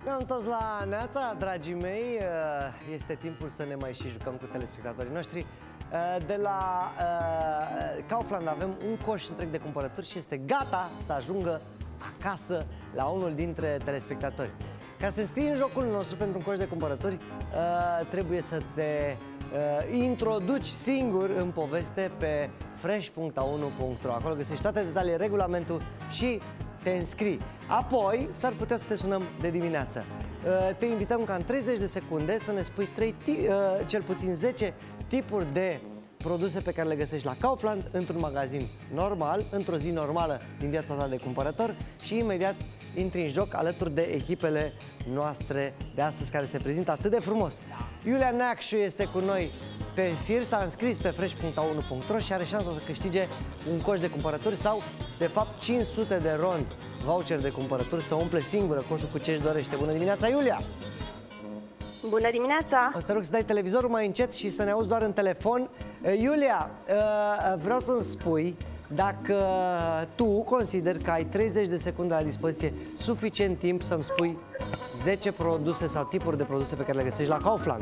Ne-am întors la Neața, dragii mei. Este timpul să ne mai și jucăm cu telespectatorii noștri. De la Kaufland avem un coș întreg de cumpărături și este gata să ajungă acasă la unul dintre telespectatori. Ca să te înscrii în jocul nostru pentru un coș de cumpărături, trebuie să te introduci singur în poveste pe fresh.a1.ro. Acolo găsești toate detaliile, regulamentul și te înscrii. Apoi s-ar putea să te sunăm de dimineață. Te invităm ca în 30 de secunde să ne spui cel puțin 10 tipuri de produse pe care le găsești la Kaufland într-un magazin normal, într-o zi normală din viața ta de cumpărător și imediat intri în joc alături de echipele noastre de astăzi care se prezintă atât de frumos. Iulia Neacșu este cu noi pe fir, s-a înscris pe fresh.a1.ro și are șansa să câștige un coș de cumpărături sau, de fapt, 500 de RON voucher de cumpărături, să umple singură coșul cu ce își dorește. Bună dimineața, Iulia! Bună dimineața! O să te rog să dai televizorul mai încet și să ne auzi doar în telefon. Iulia, vreau să-mi spui dacă tu consideri că ai 30 de secunde la dispoziție suficient timp să-mi spui 10 produse sau tipuri de produse pe care le găsești la Kaufland.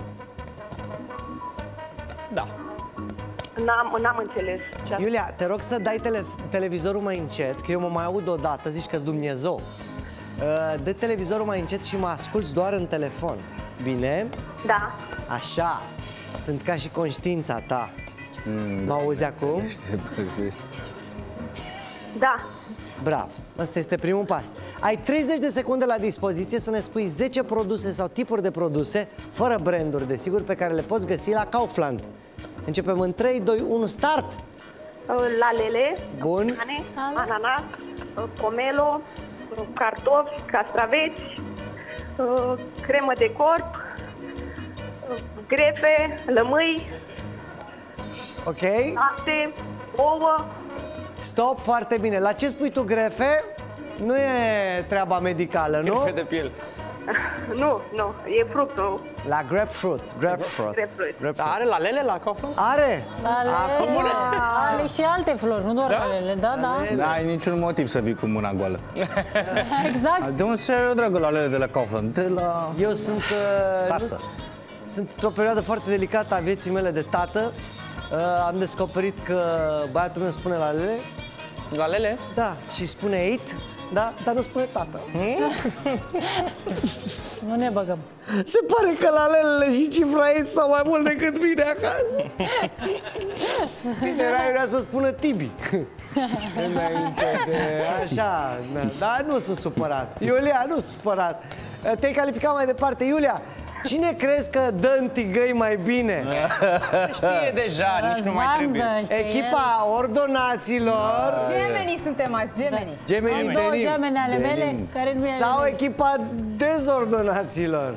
Da. N-am înțeles. Iulia, te rog să dai televizorul mai încet, că eu mă mai aud odată, zici că-s Dumnezeu. Dă televizorul mai încet și mă asculți doar în telefon. Bine? Da. Așa. Sunt ca și conștiința ta. Mă auzi acum? Da. Bravo. Ăsta este primul pas. Ai 30 de secunde la dispoziție să ne spui 10 produse sau tipuri de produse, fără branduri, desigur, pe care le poți găsi la Kaufland. Începem în 3, 2, 1, start! Lalele, bun. Banane, ananas, pomelo, cartofi, castraveți, cremă de corp, grefe, lămâi, ok. lapte, ouă. Stop, foarte bine. La ce spui tu grefe? Nu e treaba medicală, nu? Grefe de piele. Nu, e fructul. La grapefruit. Grapefruit. Dar are lalele la Kaufland? Are? Acum are și alte flori, nu doar lalele, da. N-ai niciun motiv să vii cu mâna goală. Exact. De unde se iau eu, dragă, lalele de la Kaufland? De la... Eu sunt... Tasă. Sunt într-o perioadă foarte delicată a vieții mele de tată. Am descoperit că băiatul meu spune lalele. Lalele? Da, și spune it, da, dar nu spune tată. Nu ne băgăm. Se pare că lalelele și cifra it stau mai mult decât mine acasă. Bine, era să spună Tibi. Așa, dar nu sunt supărat. Iulia, nu sunt supărat. Te-ai calificat mai departe, Iulia. Cine crezi că dă în tigăi mai bine? Știe deja, nici nu mai trebuie. Echipa ordonaților. Gemenii suntem azi, gemenii. Gemenii Două gemene ale mele care nu e. sau echipa dezordonaților.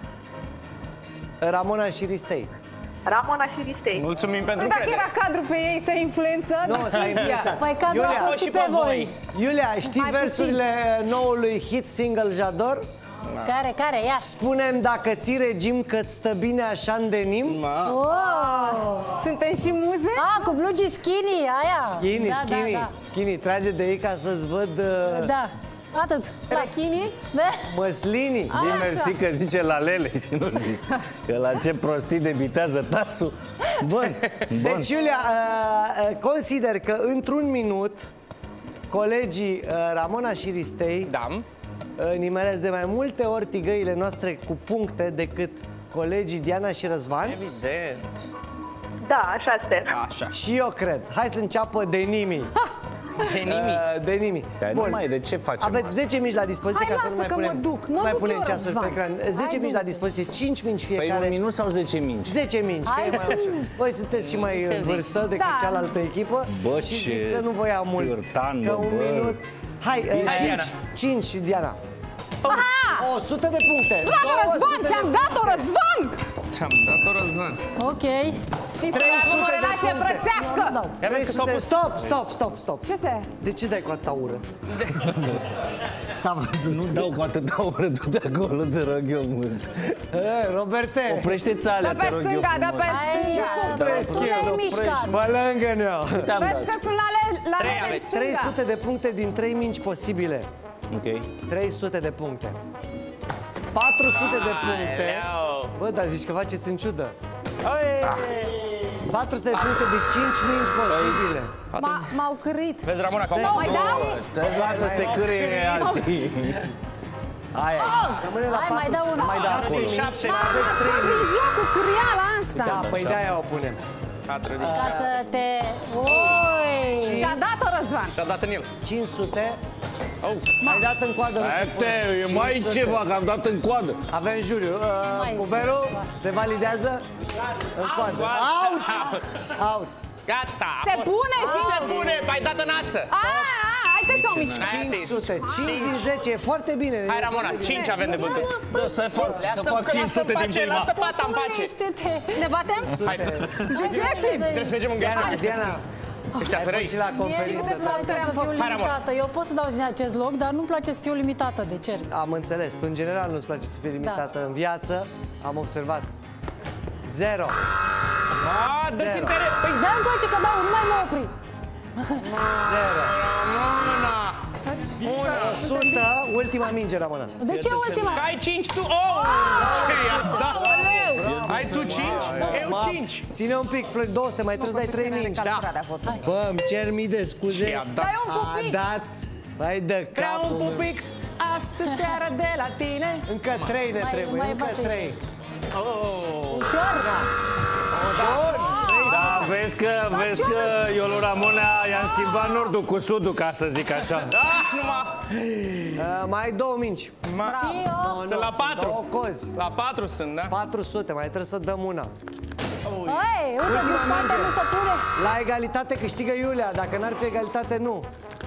Ramona și Ristei. Ramona și Ristei. Mulțumim pentru Dacă încredere. era cadru pe ei să influență, Nu, s-a influențat. Păi cadrul a fost și pe voi. Iulia, știi Mai versurile noului hit single Jador? Care, ia. Spunem dacă ții regim că-ți stă bine așa în denim. Wow. suntem și muze? Cu blugi skinny, aia. Skinny, trage de ei ca să-ți văd Da, atât. Rachini? măslinii. Zi mersi că zice lalele și nu zic că la ce prostii debitează tasul. Bun. Deci, Iulia, consider că într-un minut colegii Ramona și Ristei nimeresc de mai multe ori tigăile noastre cu puncte decât colegii Diana și Răzvan. Evident. Da, așa sper. Așa. Și eu cred. Hai să înceapă de nimic. De nimic. Bun. De ce facem Aveți asta? 10 mingi la dispoziție. Hai, ca să nu mai lasă că punem, mă duc. Mă mai duc punem eu, ceasul pe Răzvan. ecran. 10 mingi la dispoziție, 5 mingi fiecare. Păi un minut sau 10 mingi? 10 mingi, că e mai ușor. Voi sunteți și mai în vârstă decât cealaltă echipă. Bă, și ce zic să nu vă ia mult. târtan, Că bă, un minut. Hai, 5 și Diana. 100 de puncte. Bravo, Răzvan! Ți-am dat-o, Răzvan! Ți-am dat-o, Răzvan. Ok. Știți că avem o relație frățească! Stop. Ce se? De ce dai cu atâta ură? S-a văzut. Nu dau cu atâta ură, du-te acolo, te rog eu mult. Roberte! Oprește-ți alea, Da pe te rog eu stânga, da pe frumos. stânga! Mă lângă-ne-o. Vezi că sunt la rele în stânga. 300 de puncte din 3 mingi posibile. Ok. 300 de puncte. 400 de puncte. Aoleu. Bă, dar zici că faceți în ciudă. 400 de puncte de 5 mingi posibile. M-au cârit. Vezi, Ramona, că Mai dau? Te lasă să te cârie alții. Aia Rămâne la Hai, mai 400. dau una. Mai da acolo. 7, Aveți 3 În mingi. joc cu câriala asta. Da, păi de-aia o punem. 4 Ca să te... Oi! Și-a dat-o Răzvan. și-a dat în el. 500. Oh. Ai dat în coadă, nu se pune. e mai 500. ceva, că am dat în coadă. Avem juriu. Mai Puberu, serios. se validează? În coadă. Out! Out! Gata. Se pune și... Se pune, ai dat în ață. Hai că s-au mișcat. 500. 5 din 10, e foarte bine. Hai, Ramona, 5 avem de bătut. Da, să fac 500 din prima. Lasă fata în pace. Punește-te! Ne batem? Hai, Rejectim. trebuie să mergem în Diana, gașcă. Diana, ai fost și la Mie nu conferință. mi place să fiu Hai, Ramona. limitată. Eu pot să dau din acest loc, dar nu-mi place să fiu limitată. De ce? Am înțeles. Tu, în general, nu-ți place să fii limitată în viață. Am observat. 0. Dă-ți interes. Păi, Dă încoace că dau, nu mai mă opri. 0. Ramona. 100. Ultima minge, Ramona. De ce ultima? Ai 5 tu. Oh! Ce i-a dat? Ai tu 5? Eu 5. Ține un pic, Flori, 200, mai trebuie să dai 3 mingi. Bă, îmi cer mii de scuze. Ce i-a dat? Dai un A pupic. dat. Hai de Vreau capul un meu. pupic astă seară de la tine. Încă 3 ne Mai- trebuie, mai încă bate. 3. Oh. Ușor. Da, vezi că eu lui Ramona i-am schimbat nordul cu sudul, ca să zic așa. Mai ai 2 mingi. Și eu... Sunt la 4. 2 cozi. La 4 sunt, da? 400, mai trebuie să dăm una. Hai, uite, din spate nu se pune. La egalitate câștigă Iulia, dacă n-ar fi egalitate, nu.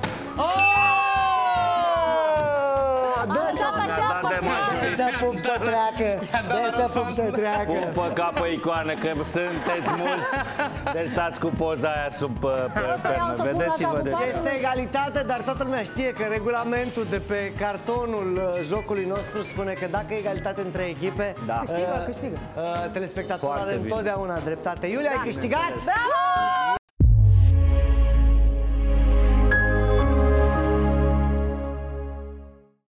Am dat așa, Da, de mai. Dă să pup să treacă, dă să pup să treacă. Pupă ca pe icoană, că sunteți mulți. Deci stați cu poza aia sub să iau să pun la Vedeți-vă, capul vedeți. Este egalitate, dar toată lumea știe că regulamentul de pe cartonul jocului nostru spune că dacă e egalitate între echipe, Da. Câștigă. telespectatorul Foarte are bine. întotdeauna dreptate. Iulia, ai câștigat! Bravo!